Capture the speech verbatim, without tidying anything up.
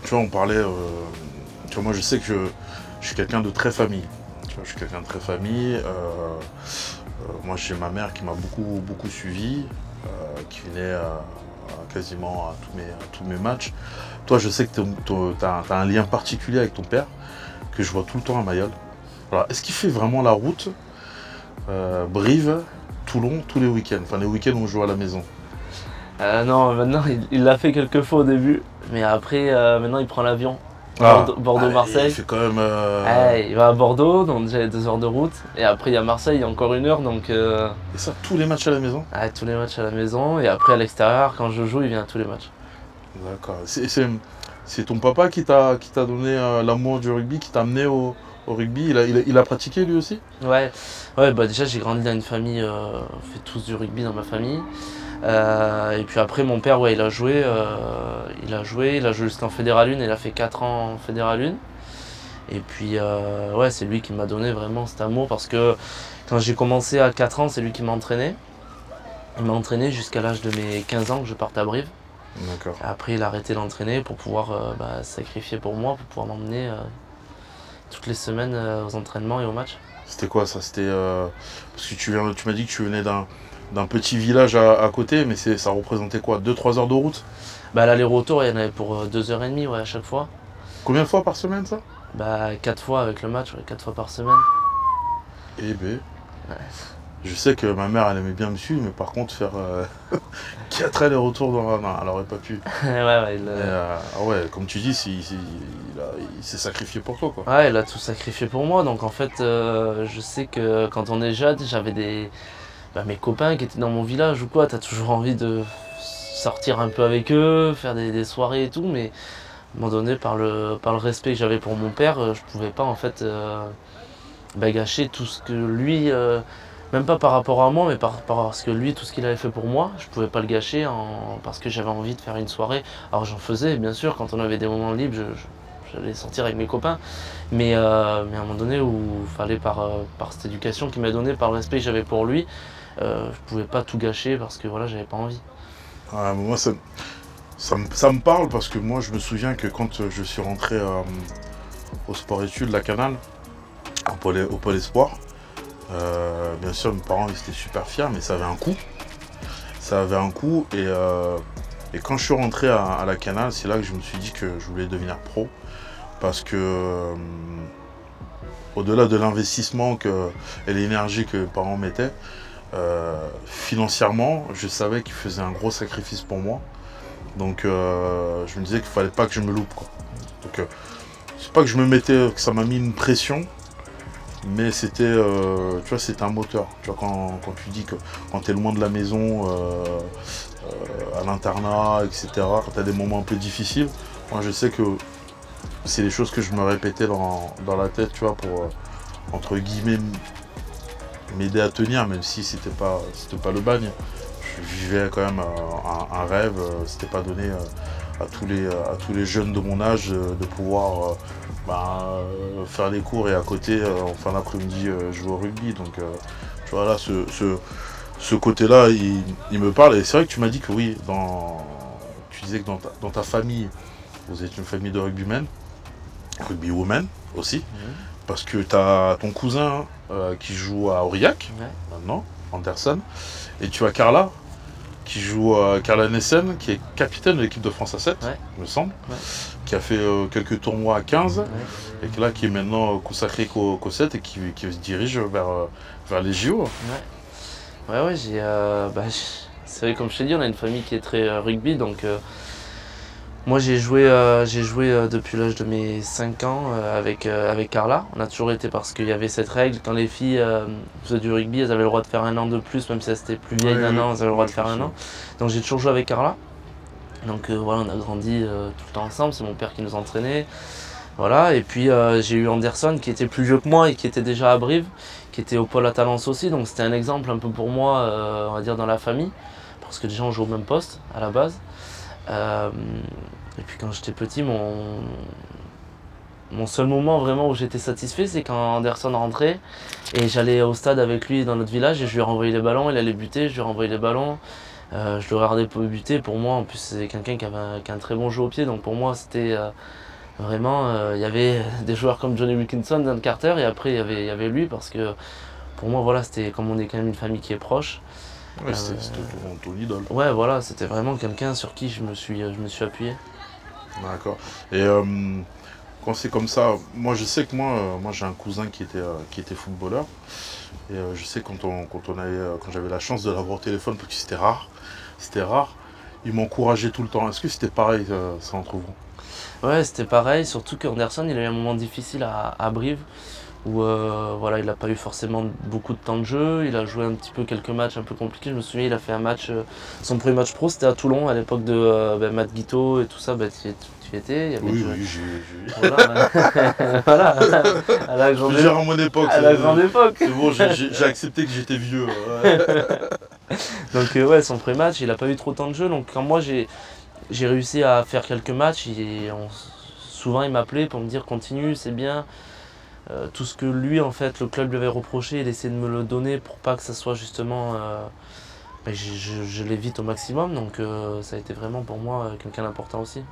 tu vois, on parlait, euh, tu vois, moi je sais que je, je suis quelqu'un de très famille. Tu vois, je suis quelqu'un de très famille. Euh, euh, moi j'ai ma mère qui m'a beaucoup, beaucoup suivi, euh, qui venait à, à quasiment à tous, mes, à tous mes matchs. Toi, je sais que tu as, as un lien particulier avec ton père, que je vois tout le temps à Mayol. Alors, est-ce qu'il fait vraiment la route euh, Brive, Toulon, tous les week-ends? Enfin, les week-ends où on joue à la maison. Euh, non, maintenant il l'a fait quelques fois au début, mais après euh, maintenant il prend l'avion. Ah, Bordeaux-Marseille. Ah, il fait quand même. Euh... Ah, il va à Bordeaux, donc déjà il y a deux heures de route. Et après il y a Marseille, il y a encore une heure. Donc, euh... Et ça, tous les matchs à la maison? Ah, tous les matchs à la maison. Et après à l'extérieur, quand je joue, il vient à tous les matchs. D'accord. C'est ton papa qui t'a donné euh, l'amour du rugby, qui t'a amené au, au rugby. Il a, il, a, il a pratiqué lui aussi? Ouais, ouais bah déjà j'ai grandi dans une famille, euh, on fait tous du rugby dans ma famille. Euh, et puis après mon père, ouais, il a joué, euh, il a joué, il a joué jusqu'en Fédéral un, il a fait quatre ans en Fédéral un. Et puis euh, ouais, c'est lui qui m'a donné vraiment cet amour parce que quand j'ai commencé à quatre ans, c'est lui qui m'a entraîné. Il m'a entraîné jusqu'à l'âge de mes quinze ans que je parte à Brive. D'accord. Après il a arrêté d'entraîner pour pouvoir euh, bah, sacrifier pour moi, pour pouvoir m'emmener euh, toutes les semaines euh, aux entraînements et aux matchs. C'était quoi ça? C'était euh, parce que tu, tu m'as dit que tu venais d'un d'un petit village à, à côté, mais ça représentait quoi? deux trois heures de route? Bah l'aller-retour, il y en avait pour deux heures trente ouais, à chaque fois. Combien de fois par semaine ça? Bah quatre fois avec le match, ouais, quatre fois par semaine. Eh ben. Ouais. Je sais que ma mère elle aimait bien me suivre, mais par contre faire euh, quatre allers-retours dans la... Non, elle aurait pas pu. ouais, ouais, il, euh, ah ouais, comme tu dis, il, il, il s'est sacrifié pour toi, quoi. Ouais, il a tout sacrifié pour moi, donc en fait, euh, je sais que quand on est jeune, j'avais des... Bah, mes copains qui étaient dans mon village ou quoi, t'as toujours envie de sortir un peu avec eux, faire des, des soirées et tout, mais à un moment donné, par le, par le respect que j'avais pour mon père, je pouvais pas en fait euh, bah, gâcher tout ce que lui... Euh, même pas par rapport à moi, mais par, parce que lui, tout ce qu'il avait fait pour moi, je pouvais pas le gâcher en, parce que j'avais envie de faire une soirée. Alors j'en faisais, bien sûr, quand on avait des moments libres, je, je, j'allais sortir avec mes copains. Mais, euh, mais à un moment donné, où il fallait, par, par cette éducation qu'il m'a donnée, par le respect que j'avais pour lui, euh, je pouvais pas tout gâcher parce que voilà, j'avais pas envie. Ah, moi, ça, ça, me, ça me parle parce que moi, je me souviens que quand je suis rentré euh, au sport-études, la Canal, au Pôle, au Pôle Espoir, Euh, bien sûr, mes parents ils étaient super fiers, mais ça avait un coût. Ça avait un coût et, euh, et quand je suis rentré à, à la Canal, c'est là que je me suis dit que je voulais devenir pro. Parce que euh, au-delà de l'investissement et l'énergie que mes parents mettaient, euh, financièrement, je savais qu'ils faisaient un gros sacrifice pour moi. Donc euh, je me disais qu'il fallait pas que je me loupe, quoi. Donc euh, c'est pas que je me mettais, que ça m'a mis une pression. Mais c'était, euh, tu vois, c'était un moteur. Tu vois, quand, quand tu dis que quand tu es loin de la maison, euh, euh, à l'internat, et cetera, quand tu as des moments un peu difficiles, moi je sais que c'est des choses que je me répétais dans, dans la tête, tu vois, pour, euh, entre guillemets, m'aider à tenir, même si c'était pas, c'était pas le bagne. Je vivais quand même un, un rêve, c'était pas donné à tous les, à tous les jeunes de mon âge de pouvoir bah, faire des cours et à côté, en fin d'après-midi, jouer au rugby. Donc, tu vois, là, ce, ce, ce côté-là, il, il me parle. Et c'est vrai que tu m'as dit que oui, dans, tu disais que dans ta, dans ta famille, vous êtes une famille de rugbymen, rugbywomen aussi, mmh. Parce que tu as ton cousin euh, qui joue à Aurillac, ouais. Maintenant, Anderson, et tu as Carla, qui joue à Carla Nessen, qui est capitaine de l'équipe de France à sept, ouais. Il me semble, ouais. Qui a fait euh, quelques tournois à quinze, ouais. Et qui, là, qui est maintenant consacré qu'au qu'au sept et qui, qui se dirige vers, euh, vers les J O. Ouais, ouais, ouais j'ai, euh, bah, c'est vrai, comme je t'ai dit, on a une famille qui est très euh, rugby, donc euh, moi j'ai joué, euh, j'ai joué euh, depuis l'âge de mes cinq ans euh, avec, euh, avec Carla. On a toujours été, parce qu'il y avait cette règle, quand les filles euh, faisaient du rugby, elles avaient le droit de faire un an de plus, même si elles étaient plus vieilles d'un an, elles avaient le droit de faire un an. Donc j'ai toujours joué avec Carla. Donc euh, voilà, on a grandi euh, tout le temps ensemble, c'est mon père qui nous entraînait. Voilà, et puis euh, j'ai eu Anderson qui était plus vieux que moi et qui était déjà à Brive, qui était au pôle à Talence aussi, donc c'était un exemple un peu pour moi, euh, on va dire, dans la famille, parce que déjà on joue au même poste à la base. Euh, et puis quand j'étais petit, mon, mon seul moment vraiment où j'étais satisfait, c'est quand Anderson rentrait et j'allais au stade avec lui dans notre village et je lui renvoyais les ballons, il allait buter, je lui renvoyais les ballons. Euh, je le regardais pour buter. Pour moi, en plus, c'est quelqu'un qui avait un, qui a un très bon jeu au pied. Donc pour moi, c'était euh, vraiment. euh, Il y avait des joueurs comme Johnny Wilkinson, Dan Carter, et après, il y avait, il y avait lui parce que pour moi, voilà, c'était comme on est quand même une famille qui est proche. Ouais, Euh, c'était c'était ton, ton idole. ouais, voilà, c'était vraiment quelqu'un sur qui je me suis, je me suis appuyé. D'accord. Et euh, quand c'est comme ça, moi je sais que moi, euh, moi j'ai un cousin qui était, euh, qui était footballeur. Et euh, je sais quand on, quand on avait, euh, quand j'avais la chance de l'avoir au téléphone, parce que c'était rare, c'était rare, il m'encourageait tout le temps. Est-ce que c'était pareil euh, ça entre vous? Ouais, c'était pareil, surtout qu'Anderson, il a eu un moment difficile à, à Brive, où euh, voilà, il n'a pas eu forcément beaucoup de temps de jeu, il a joué un petit peu quelques matchs un peu compliqués. Je me souviens, il a fait un match, euh, son premier match pro, c'était à Toulon, à l'époque de euh, ben, Matt Guito et tout ça, ben, tu, y- tu y étais. Il y avait Oui, le- oui, j'ai. j'ai- Voilà, voilà, à la grande, Je gère à mon époque. à la c'est- grande époque. C'est bon, j'ai j'ai- j'ai accepté que j'étais vieux. Ouais. Donc euh, ouais, son pré-match, il n'a pas eu trop de temps de jeu. Donc quand moi j'ai j'ai réussi à faire quelques matchs, et on- souvent il m'appelait pour me dire continue, c'est bien. Euh, tout ce que lui, en fait, le club lui avait reproché, il essayait de me le donner pour pas que ça soit justement... euh, ben, je je- je l'évite au maximum. Donc euh, ça a été vraiment pour moi euh, quelqu'un d'important aussi.